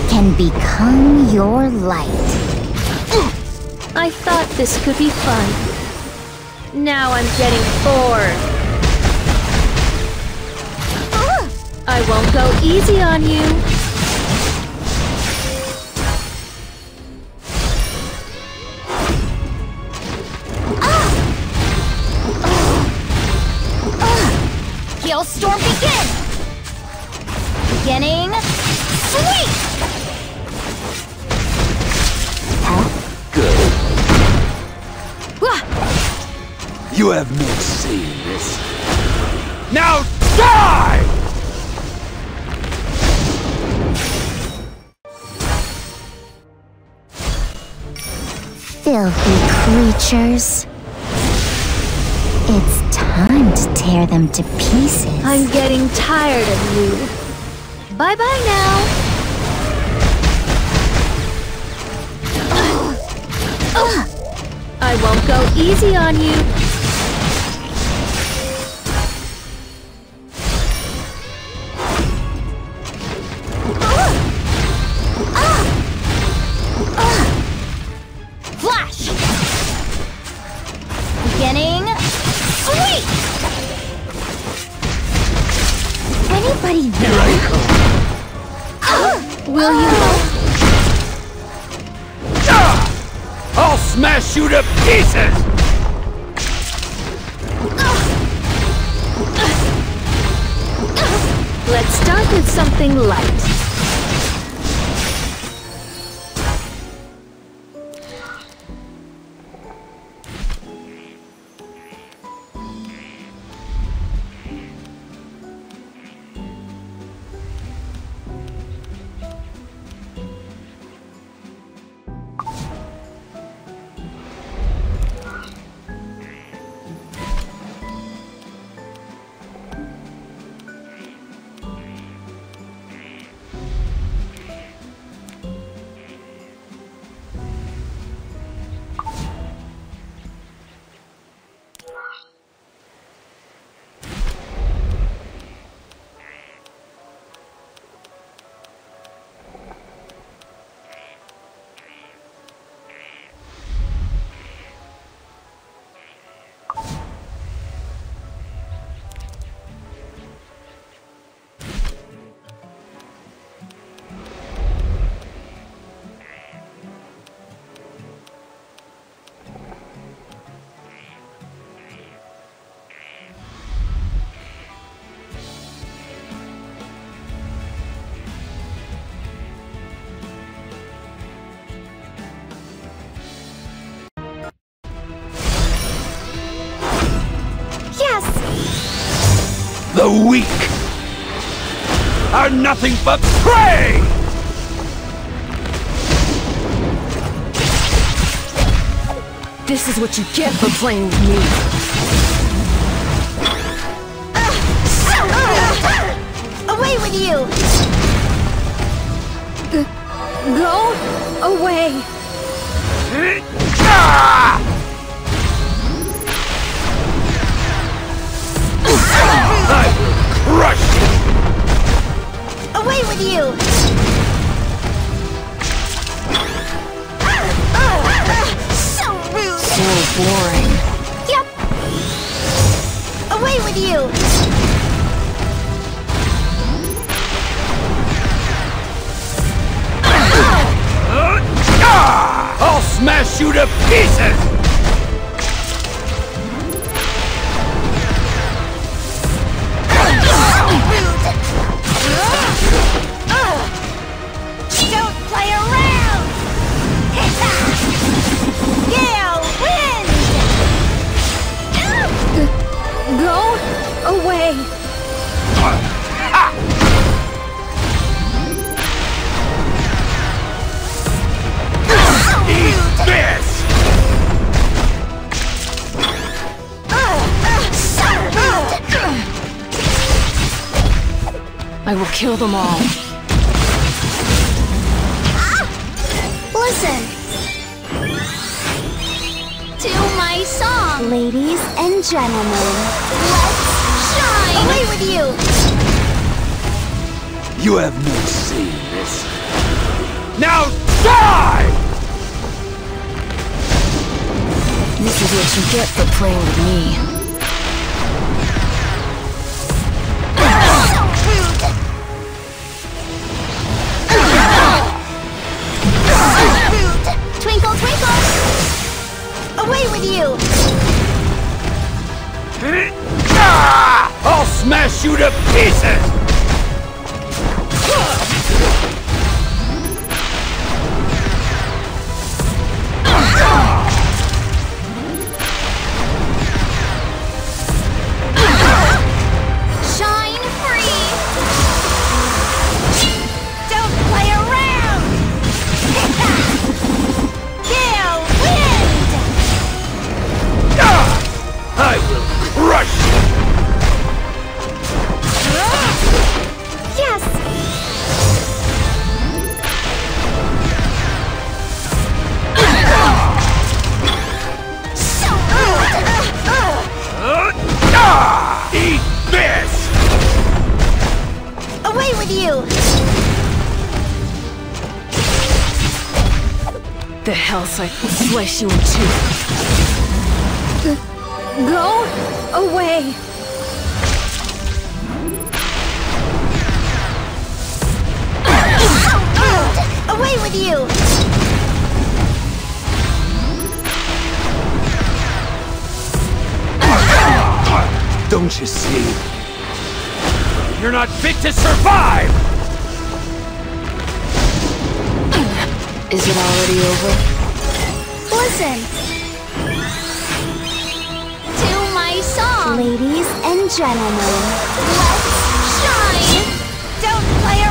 can become your light. I thought this could be fun. Now I'm getting bored. I won't go easy on you. Hailstorm begin! Beginning... Sweep! Good. You have not seen this. Now die! Filthy creatures. It's time to tear them to pieces. I'm getting tired of you. Bye-bye now. I won't go easy on you. Flash! Beginning... Sweep! Anybody Here I come. Will you help? I'll smash you to pieces! Let's start with something light. The weak are nothing but prey! This is what you get for playing with me. Away with you! Go away! I will crush you! Away with you! So rude! So boring. Yep! Away with you! I'll smash you to pieces! Don't play around! Gale, win! Go away! Eat this! I will kill them all. Listen to my song. Ladies and gentlemen, let's shine! Away with you! You have not seen this. Now die! This is what you get for playing with me. So rude! So rude! Twinkle, twinkle! Away with you! I'll smash you to pieces! Shine free! Don't play around! Gale wind! I will crush you! Yes! So Eat this! away with you! The Hellscythe will slice you in two. Go away. Away with you! Don't you see? You're not fit to survive! Is it already over? Listen to my song! Ladies and gentlemen, let's shine! Don't play